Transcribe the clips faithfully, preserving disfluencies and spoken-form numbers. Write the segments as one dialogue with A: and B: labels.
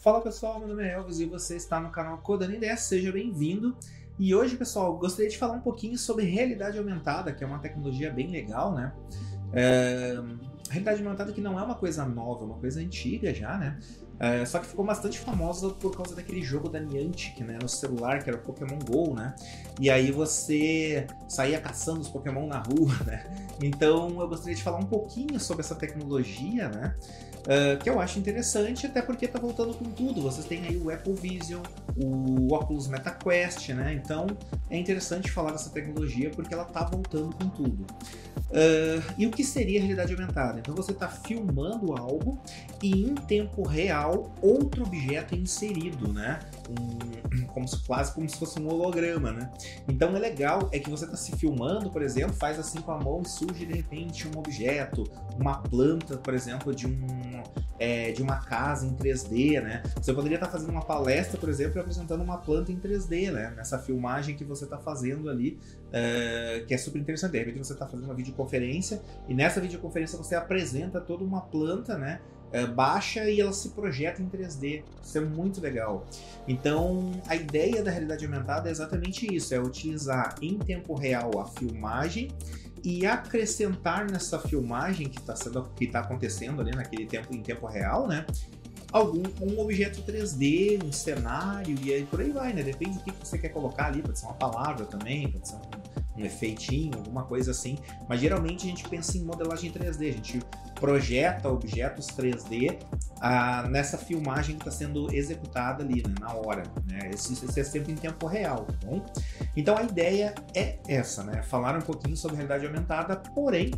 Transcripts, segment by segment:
A: Fala pessoal, meu nome é Elvis e você está no canal Codando Ideias, seja bem-vindo. E hoje, pessoal, gostaria de falar um pouquinho sobre realidade aumentada, que é uma tecnologia bem legal, né? É... Realidade aumentada que não é uma coisa nova, é uma coisa antiga já, né? É... Só que ficou bastante famosa por causa daquele jogo da Niantic, né? No celular, que era o Pokémon Go, né? E aí você saía caçando os Pokémon na rua, né? Então eu gostaria de falar um pouquinho sobre essa tecnologia, né? Uh, que eu acho interessante, até porque tá voltando com tudo. Vocês têm aí o Apple Vision, o Oculus MetaQuest, né? Então é interessante falar dessa tecnologia porque ela tá voltando com tudo. Uh, e o que seria realidade aumentada? Então você está filmando algo e em tempo real outro objeto é inserido, né? Um, como se, quase como se fosse um holograma, né? Então é legal é que você está se filmando, por exemplo, faz assim com a mão e surge de repente um objeto, uma planta, por exemplo, de um é, de uma casa em três D, né? Você poderia estar tá fazendo uma palestra, por exemplo, e apresentando uma planta em três D, né? Nessa filmagem que você está fazendo ali, uh, que é super interessante. De repente você está fazendo uma videoconferência e nessa videoconferência você apresenta toda uma planta, né? É, baixa e ela se projeta em três D. Isso é muito legal. Então, a ideia da realidade aumentada é exatamente isso, é utilizar em tempo real a filmagem e acrescentar nessa filmagem que está sendo, que tá acontecendo ali naquele tempo, em tempo real, né? Algum um objeto três D, um cenário e aí por aí vai, né? Depende do que você quer colocar ali, pode ser uma palavra também, pode ser um, um efeitinho, alguma coisa assim. Mas geralmente a gente pensa em modelagem três D, a gente projeta objetos três D ah, nessa filmagem que está sendo executada ali, né, na hora, né? Isso, isso é sempre em tempo real, tá bom? Então a ideia é essa, né? Falar um pouquinho sobre realidade aumentada, porém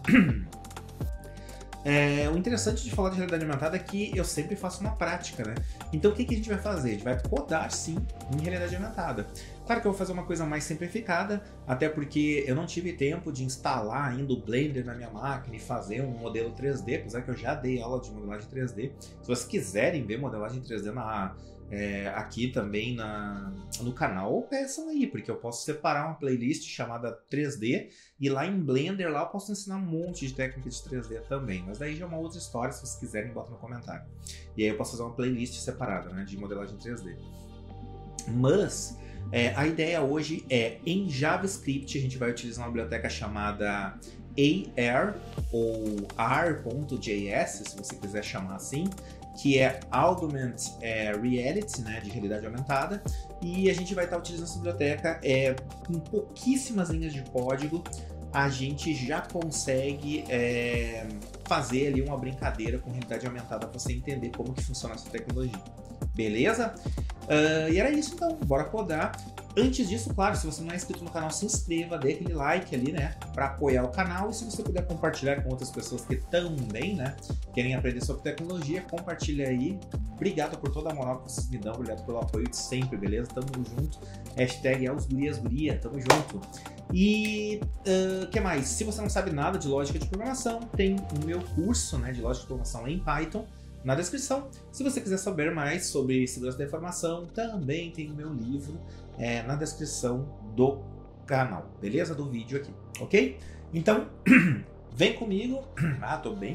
A: É, o interessante de falar de realidade aumentada é que eu sempre faço uma prática, né? Então o que, que a gente vai fazer? A gente vai codar sim em realidade aumentada. Claro que eu vou fazer uma coisa mais simplificada, até porque eu não tive tempo de instalar ainda o Blender na minha máquina e fazer um modelo três D, apesar que eu já dei aula de modelagem três D. Se vocês quiserem ver modelagem três D na, é, aqui também na, no canal, peçam aí, porque eu posso separar uma playlist chamada três D e lá em Blender lá eu posso ensinar um monte de técnica de três D também, mas daí já é uma outra história, se vocês quiserem bota no comentário. E aí eu posso fazer uma playlist separada, né, de modelagem três D. Mas é, a ideia hoje é, em JavaScript, a gente vai utilizar uma biblioteca chamada A R ou R.js, se você quiser chamar assim, que é Augment é, Reality, né, de realidade aumentada, e a gente vai estar utilizando essa biblioteca é, em pouquíssimas linhas de código. A gente já consegue é, fazer ali uma brincadeira com realidade aumentada para você entender como que funciona essa tecnologia. Beleza? Uh, e era isso então, bora codar. Antes disso, claro, se você não é inscrito no canal, se inscreva, dê aquele like ali, né, para apoiar o canal. E se você puder compartilhar com outras pessoas que também, né, querem aprender sobre tecnologia, compartilha aí. Obrigado por toda a moral que vocês me dão, obrigado pelo apoio de sempre, beleza? Tamo junto. Hashtag ElvisGuriasGuria, tamo junto. E o uh, que mais? Se você não sabe nada de lógica de programação, tem o meu curso, né, de lógica de programação em Python na descrição. Se você quiser saber mais sobre segurança da informação, também tem o meu livro é, na descrição do canal, beleza? Do vídeo aqui, ok? Então, vem comigo. Ah, tô bem...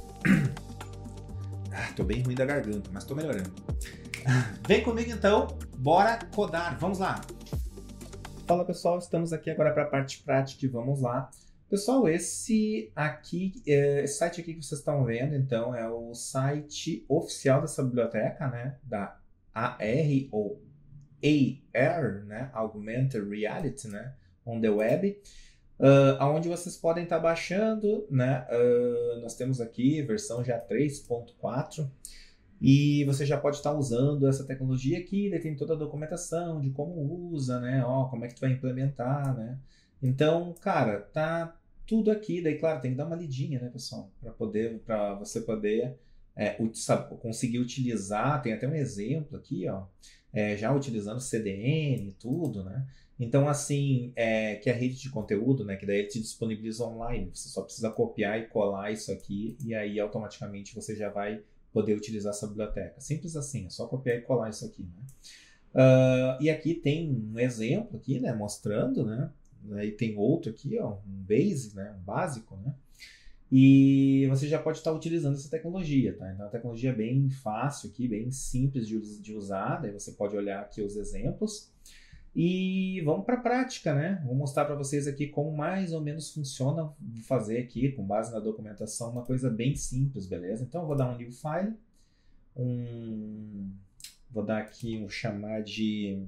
A: Ah, tô bem ruim da garganta, mas tô melhorando. Vem comigo então, bora codar, vamos lá! Fala pessoal, estamos aqui agora para a parte prática e vamos lá. Pessoal, esse aqui, esse site aqui que vocês estão vendo, então, é o site oficial dessa biblioteca, né, da A R ou A R, né, Augmented Reality, né, on the web, uh, onde vocês podem estar baixando, né, uh, nós temos aqui versão já três ponto quatro, e você já pode estar usando essa tecnologia aqui, daí tem toda a documentação de como usa, né, ó, como é que tu vai implementar, né. Então, cara, tá tudo aqui, daí claro, tem que dar uma lidinha, né, pessoal, para poder, para você poder é, conseguir utilizar, tem até um exemplo aqui, ó, é, já utilizando C D N e tudo, né, então assim, é, que é a rede de conteúdo, né, que daí ele te disponibiliza online, você só precisa copiar e colar isso aqui, e aí automaticamente você já vai poder utilizar essa biblioteca, simples assim, é só copiar e colar isso aqui, né. Uh, e aqui tem um exemplo aqui, né, mostrando, né, aí tem outro aqui, ó, um base, né, um básico, né, E você já pode estar utilizando essa tecnologia, tá? Então a tecnologia é bem fácil aqui, bem simples de, de usar, daí você pode olhar aqui os exemplos. E vamos para a prática, né? Vou mostrar para vocês aqui como mais ou menos funciona. Vou fazer aqui, com base na documentação, uma coisa bem simples, beleza? Então eu vou dar um new file, um... vou dar aqui, vou chamar de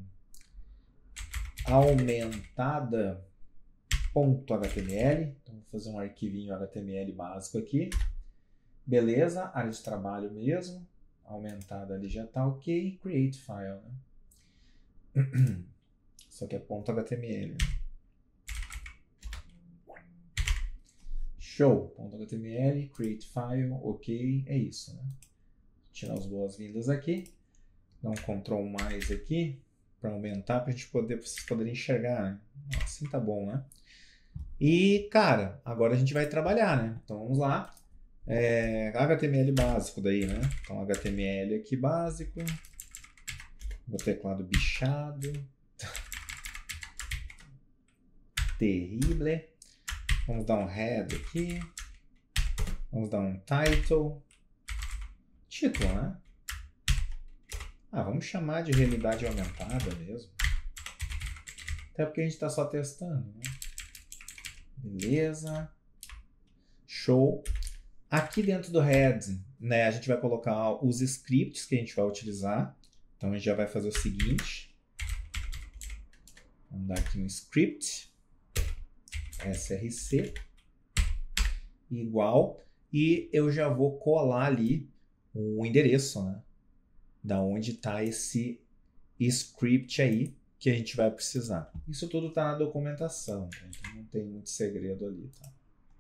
A: aumentada.html. Então vou fazer um arquivinho H T M L básico aqui. Beleza, área de trabalho mesmo. Aumentada ali já tá ok. Create file, né? Isso aqui é .html. Né? Show. .html, create file, ok. É isso, né? Tirar as boas-vindas aqui. Dá um Ctrl mais aqui para aumentar, para a gente poder, pra vocês poderem enxergar, né? Assim tá bom, né? E, cara, agora a gente vai trabalhar, né? Então vamos lá. É, H T M L básico daí, né? Então H T M L aqui básico. Meu teclado bichado. Terrível. Vamos dar um head aqui. Vamos dar um title. Título, né? Ah, vamos chamar de realidade aumentada mesmo. Até porque a gente está só testando, né? Beleza. Show. Aqui dentro do head, né, a gente vai colocar os scripts que a gente vai utilizar. Então a gente já vai fazer o seguinte. Vamos dar aqui um script. src igual, e eu já vou colar ali o endereço, né, da onde está esse script aí que a gente vai precisar. Isso tudo está na documentação, tá? Então não tem muito segredo ali, tá?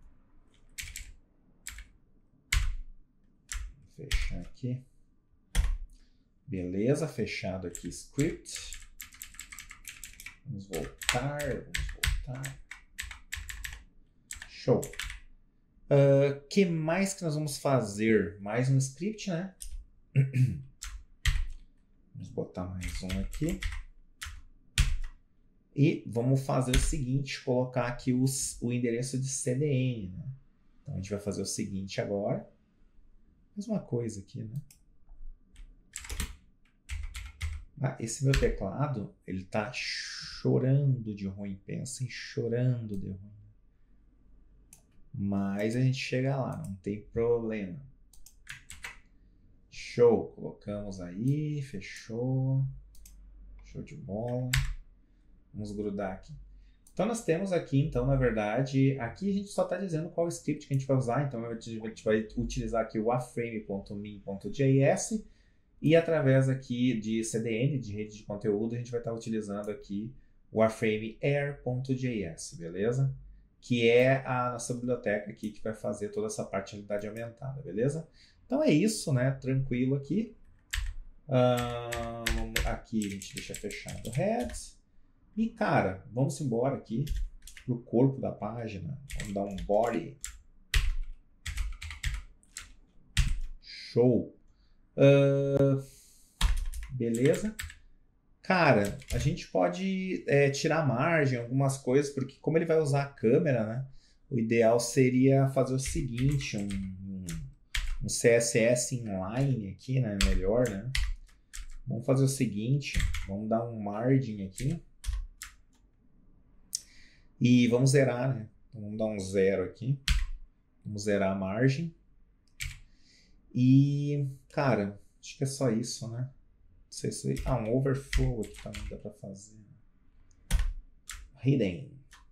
A: Vou fechar aqui. Beleza, fechado aqui script. Vamos voltar, vamos voltar. Show. O uh, que mais que nós vamos fazer? Mais um script, né? Vamos botar mais um aqui. E vamos fazer o seguinte, colocar aqui os, o endereço de C D N, né? Então a gente vai fazer o seguinte agora. Mesma coisa aqui, né? Ah, esse meu teclado, ele tá chorando de ruim, pensem, chorando de ruim. Mas a gente chega lá, não tem problema. Show, colocamos aí, fechou. Show de bola. Vamos grudar aqui. Então nós temos aqui, então, na verdade, aqui a gente só está dizendo qual script que a gente vai usar. Então a gente vai utilizar aqui o aframe.min.js e através aqui de C D N, de rede de conteúdo, a gente vai estar utilizando aqui o aframeair.js, beleza? Que é a nossa biblioteca aqui que vai fazer toda essa parte de realidade aumentada, beleza? Então é isso, né? Tranquilo aqui. Um, aqui a gente deixa fechado o head. E, cara, vamos embora aqui pro corpo da página. Vamos dar um body. Show. Uh, beleza. Cara, a gente pode é, tirar margem, algumas coisas, porque como ele vai usar a câmera, né? O ideal seria fazer o seguinte, um, um, um C S S inline aqui, né? Melhor, né? Vamos fazer o seguinte, vamos dar um margin aqui. E vamos zerar, né? Então, vamos dar um zero aqui. Vamos zerar a margem. E, cara, acho que é só isso, né? Não sei se... Ah, um overflow aqui também dá pra fazer. Hidden.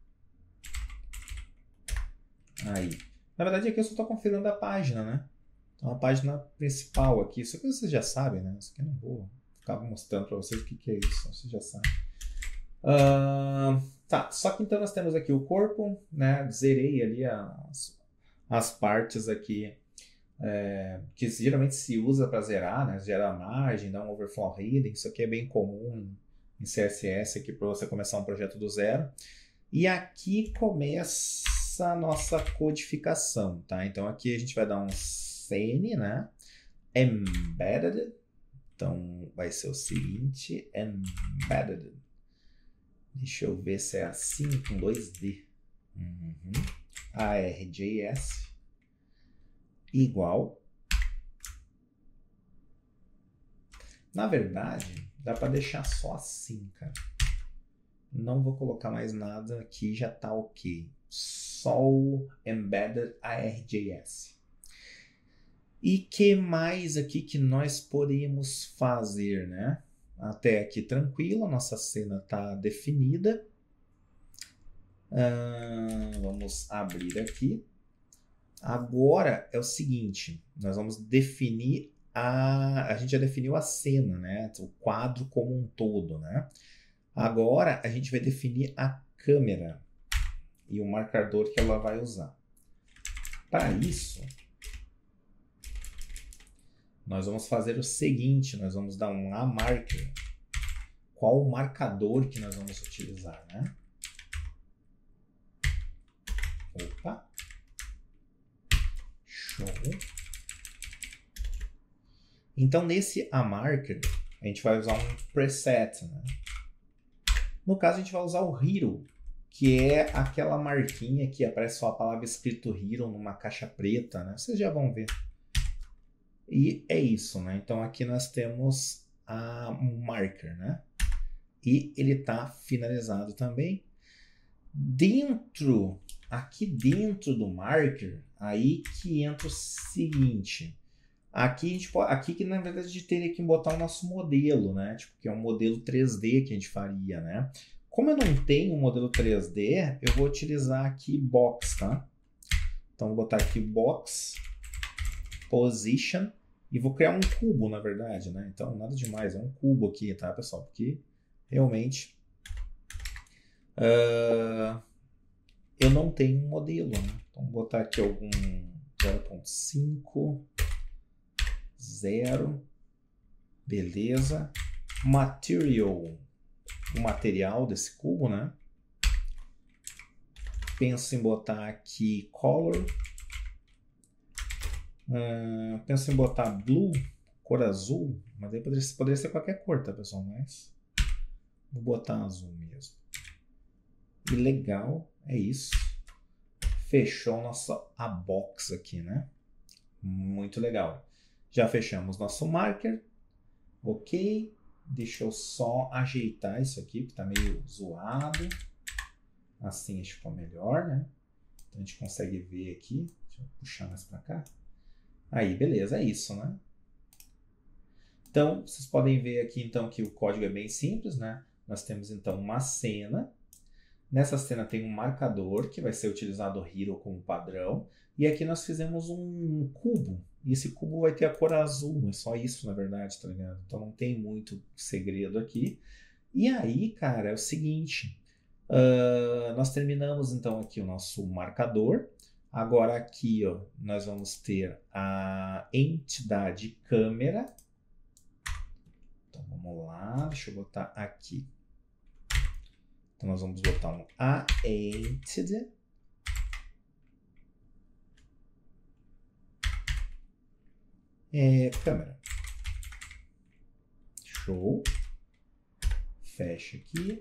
A: Aí. Na verdade, aqui eu só estou configurando a página, né? Então, a página principal aqui. Isso aqui vocês já sabem, né? Isso aqui eu não vou ficar mostrando para vocês o que, que é isso. Vocês já sabem. Uh, tá, só que então nós temos aqui o corpo, né? Zerei ali as, as partes aqui é, que geralmente se usa para zerar, né? Gerar margem, dar um overflow hidden. Isso aqui é bem comum em C S S aqui para você começar um projeto do zero. E aqui começa a nossa codificação, tá? Então aqui a gente vai dar um cn, né? Embedded. Então vai ser o seguinte, embedded. Deixa eu ver se é assim com dois D. Uhum. A R J S. igual. Na verdade, dá para deixar só assim, cara. Não vou colocar mais nada aqui, já tá ok. Só o Embedded ARJS. E que mais aqui que nós podemos fazer, né? Até aqui tranquilo, a nossa cena tá definida. Uh, vamos abrir aqui. Agora é o seguinte, nós vamos definir a... A gente já definiu a cena, né? O quadro como um todo, né? Agora a gente vai definir a câmera e o marcador que ela vai usar. Para isso, nós vamos fazer o seguinte, nós vamos dar um aMarker. Qual o marcador que nós vamos utilizar, né? Opa! Show! Então, nesse aMarker, a gente vai usar um preset, né? No caso, a gente vai usar o Hero, que é aquela marquinha que aparece só a palavra escrito Hero numa caixa preta, né? Vocês já vão ver. E é isso, né? Então, aqui nós temos a marker, né? E ele está finalizado também. Dentro, aqui dentro do marker, aí que entra o seguinte. Aqui, a gente pode, aqui que na verdade a gente teria que botar o nosso modelo, né? Tipo, que é um modelo três D que a gente faria, né? Como eu não tenho um modelo três D, eu vou utilizar aqui box, tá? Então, vou botar aqui box, position, e vou criar um cubo, na verdade, né? Então, nada demais, é um cubo aqui, tá, pessoal? Porque realmente uh, eu não tenho um modelo, né? Então, vou botar aqui algum zero ponto cinco, zero, beleza. Material, o material desse cubo, né? Penso em botar aqui color. Uh, penso em botar blue, cor azul, mas aí poderia, poderia ser qualquer cor, tá, pessoal? Mas vou botar azul mesmo. E legal, é isso. Fechou nossa a box aqui, né? Muito legal. Já fechamos nosso marker. Ok. Deixa eu só ajeitar isso aqui, que tá meio zoado. Assim acho que ficou melhor, né? Então a gente consegue ver aqui. Deixa eu puxar mais para cá. Aí, beleza, é isso, né? Então, vocês podem ver aqui então que o código é bem simples, né? Nós temos então uma cena. Nessa cena tem um marcador que vai ser utilizado o Hero como padrão. E aqui nós fizemos um cubo. E esse cubo vai ter a cor azul. É só isso, na verdade, tá ligado? Então não tem muito segredo aqui. E aí, cara, é o seguinte. Uh, nós terminamos então aqui o nosso marcador. Agora aqui, ó, nós vamos ter a entidade câmera. Então vamos lá, deixa eu botar aqui. Então nós vamos botar um aEntity. É, câmera. Show. Fecha aqui.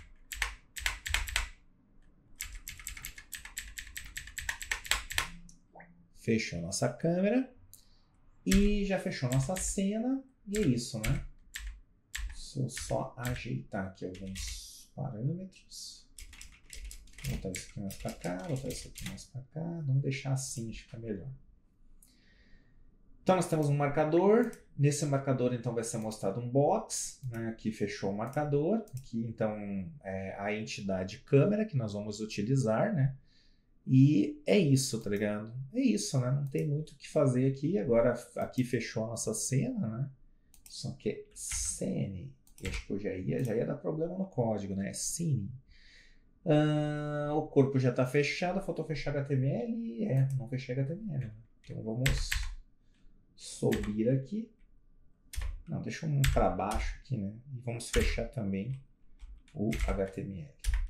A: Fechou nossa câmera. E já fechou nossa cena. E é isso, né? Deixa eu só ajeitar aqui alguns parâmetros. Vou botar isso aqui mais para cá, vou botar isso aqui mais para cá. Vamos deixar assim, fica melhor. Então nós temos um marcador. Nesse marcador então vai ser mostrado um box, né? Aqui fechou o marcador. Aqui então é a entidade câmera que nós vamos utilizar, né? E é isso, tá ligado? É isso, né? Não tem muito o que fazer aqui. Agora aqui fechou a nossa cena, né? Só que é scene. Eu acho que eu já ia, já ia dar problema no código, né? É scene. Uh, o corpo já está fechado, faltou fechar H T M L. É, não fechei H T M L. Né? Então vamos subir aqui. Não, deixa um para baixo aqui, né? E vamos fechar também o H T M L.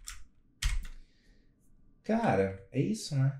A: Cara, é isso, né?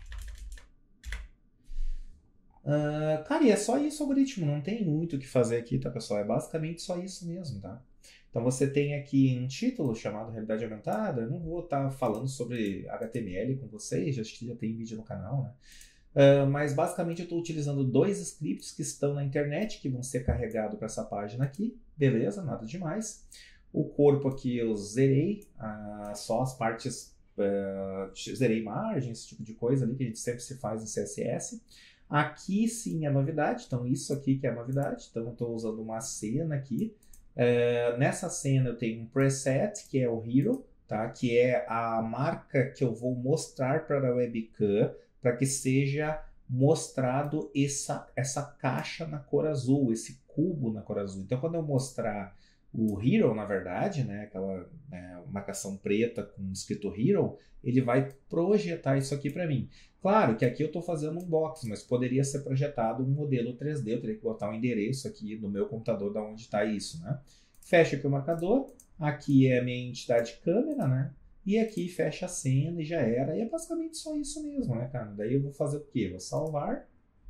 A: Uh, cara, e é só isso o algoritmo, não tem muito o que fazer aqui, tá, pessoal? É basicamente só isso mesmo, tá? Então você tem aqui um título chamado Realidade Aumentada. Eu não vou estar falando sobre H T M L com vocês, acho que já tem vídeo no canal, né? Uh, mas basicamente eu estou utilizando dois scripts que estão na internet, que vão ser carregados para essa página aqui. Beleza, nada demais. O corpo aqui eu zerei, uh, só as partes, uh, zerei margens, esse tipo de coisa ali que a gente sempre se faz em C S S. Aqui sim é novidade, então isso aqui que é a novidade. Então eu estou usando uma cena aqui. Uh, nessa cena eu tenho um preset, que é o Hero, tá? Que é a marca que eu vou mostrar para a webcam, para que seja mostrado essa, essa caixa na cor azul, esse cubo na cor azul. Então, quando eu mostrar o Hero, na verdade, né, aquela né, marcação preta com escrito Hero, ele vai projetar isso aqui para mim. Claro que aqui eu estou fazendo um box, mas poderia ser projetado um modelo três D, eu teria que botar um endereço aqui no meu computador de onde está isso, né? Fecha aqui o marcador, aqui é a minha entidade câmera, né? E aqui fecha a cena e já era. E é basicamente só isso mesmo, né, cara? Daí eu vou fazer o quê? Vou salvar.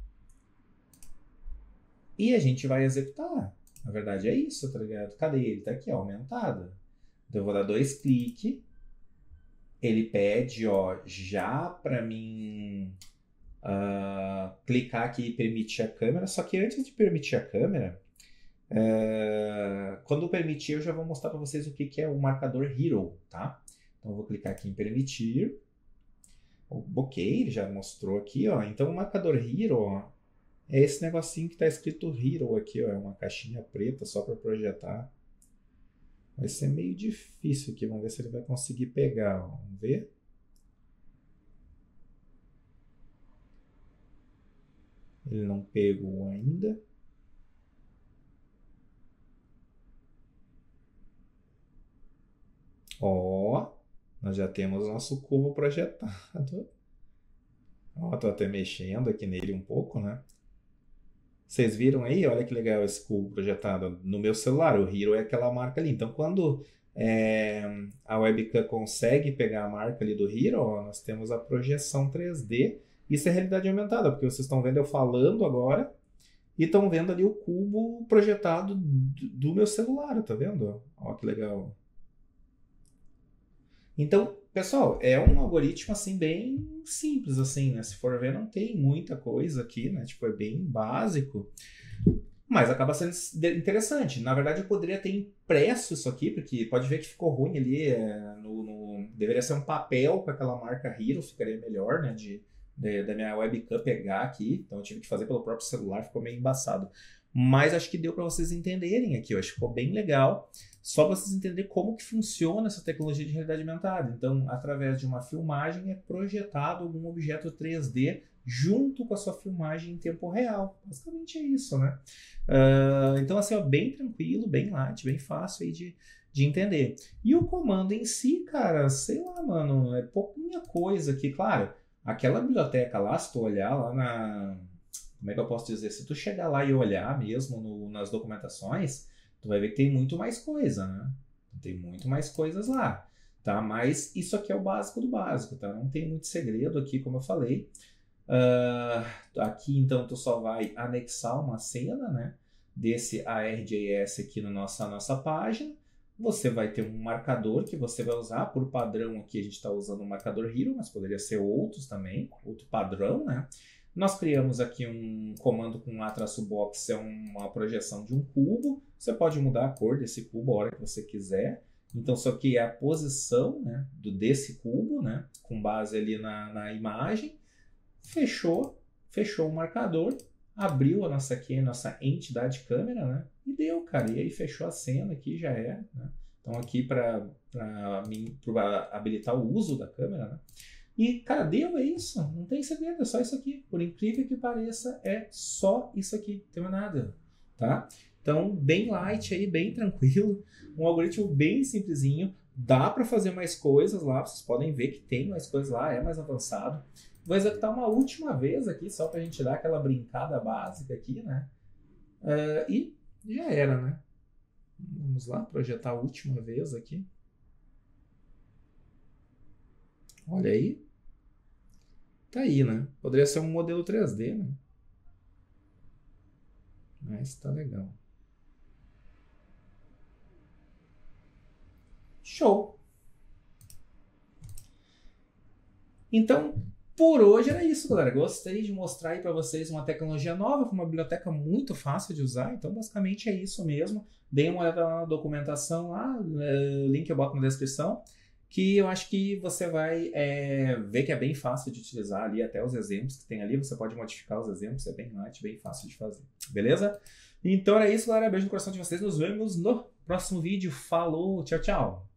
A: E a gente vai executar. Na verdade é isso, tá ligado? Cadê ele? Tá aqui, ó, aumentado. Então eu vou dar dois cliques. Ele pede, ó, já pra mim uh, clicar aqui e permitir a câmera. Só que antes de permitir a câmera, uh, quando eu permitir, eu já vou mostrar pra vocês o que, que é o marcador Hero, tá? Então, eu vou clicar aqui em permitir. Ok, ele já mostrou aqui, ó. Então, o marcador Hero, ó, é esse negocinho que está escrito Hero aqui, ó. É uma caixinha preta só para projetar. Vai ser meio difícil aqui. Vamos ver se ele vai conseguir pegar, ó. Vamos ver. Ele não pegou ainda. Ó. Nós já temos nosso cubo projetado. Ó, tô até mexendo aqui nele um pouco, né? Vocês viram aí? Olha que legal esse cubo projetado no meu celular. O Hero é aquela marca ali. Então, quando é, a webcam consegue pegar a marca ali do Hero, ó, nós temos a projeção três D. Isso é realidade aumentada, porque vocês estão vendo eu falando agora e estão vendo ali o cubo projetado do, do meu celular, tá vendo? Ó, que legal. Então, pessoal, é um algoritmo assim bem simples assim, né? Se for ver, não tem muita coisa aqui, né? Tipo, é bem básico, mas acaba sendo interessante. Na verdade, eu poderia ter impresso isso aqui, porque pode ver que ficou ruim ali, é, no, no... deveria ser um papel com aquela marca Hero, ficaria melhor, né? De, de, da minha webcam pegar aqui, então eu tive que fazer pelo próprio celular, ficou meio embaçado. Mas acho que deu para vocês entenderem aqui, eu acho que ficou bem legal. Só para vocês entenderem como que funciona essa tecnologia de realidade aumentada. Então, através de uma filmagem é projetado algum objeto três D junto com a sua filmagem em tempo real. Basicamente é isso, né? Uh, então, assim, ó, bem tranquilo, bem light, bem fácil aí de, de entender. E o comando em si, cara, sei lá, mano, é pouquinha coisa aqui. Claro, aquela biblioteca lá, se tu olhar lá na... Como é que eu posso dizer? Se tu chegar lá e olhar mesmo no, nas documentações, tu vai ver que tem muito mais coisa, né? Tem muito mais coisas lá, tá? Mas isso aqui é o básico do básico, tá? Não tem muito segredo aqui, como eu falei. Uh, aqui, então, tu só vai anexar uma cena, né? Desse A R J S aqui na nossa, nossa página. Você vai ter um marcador que você vai usar. Por padrão aqui a gente está usando o marcador Hero, mas poderia ser outros também, outro padrão, né? Nós criamos aqui um comando com A-box, é uma projeção de um cubo. Você pode mudar a cor desse cubo a hora que você quiser. Então, isso aqui é a posição, né, do, desse cubo, né, com base ali na, na imagem. Fechou, fechou o marcador, abriu a nossa, aqui, a nossa entidade câmera, né, e deu, cara. E aí fechou a cena aqui, já era, né. Então, aqui para habilitar o uso da câmera, né. E, cara, deu, é isso. Não tem segredo, é só isso aqui. Por incrível que pareça, é só isso aqui. Não tem mais nada, tá? Então, bem light aí, bem tranquilo. Um algoritmo bem simplesinho. Dá para fazer mais coisas lá. Vocês podem ver que tem mais coisas lá, é mais avançado. Vou executar uma última vez aqui, só pra gente dar aquela brincada básica aqui, né? Uh, e já era, né? Vamos lá, projetar a última vez aqui. Olha aí. Tá aí, né? Poderia ser um modelo três D, né? Mas tá legal. Show! Então, por hoje era isso, galera. Gostei de mostrar aí para vocês uma tecnologia nova, com uma biblioteca muito fácil de usar. Então, basicamente é isso mesmo. Deem uma olhada lá na documentação, lá, o link eu boto na descrição, que eu acho que você vai é, ver que é bem fácil de utilizar ali, até os exemplos que tem ali. Você pode modificar os exemplos, é bem light, bem fácil de fazer. Beleza? Então era isso, galera. Beijo no coração de vocês. Nos vemos no próximo vídeo. Falou, tchau, tchau.